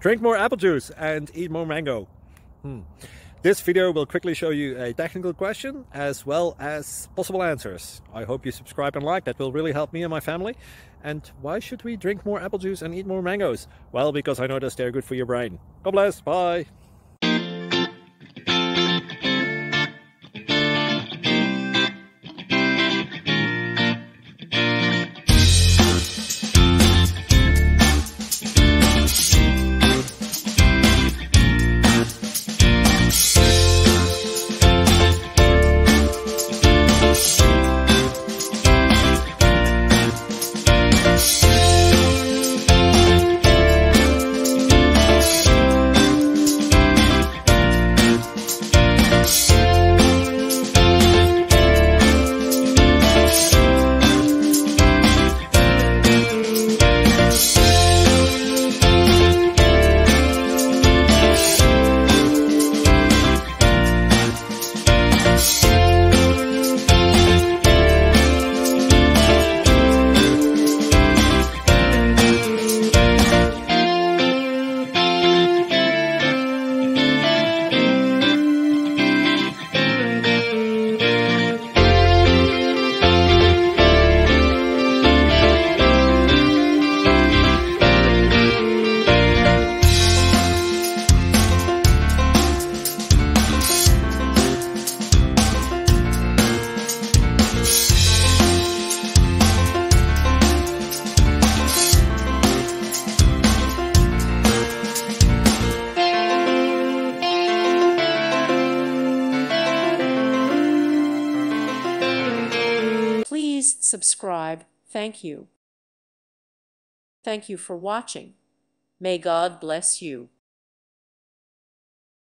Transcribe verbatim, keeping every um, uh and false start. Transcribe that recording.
Drink more apple juice and eat more mango. Hmm. This video will quickly show you a technical question as well as possible answers. I hope you subscribe and like, that will really help me and my family. And why should we drink more apple juice and eat more mangoes? Well, because I noticed they're good for your brain. God bless, bye! Please subscribe. Thank you. Thank you for watching. May God bless you.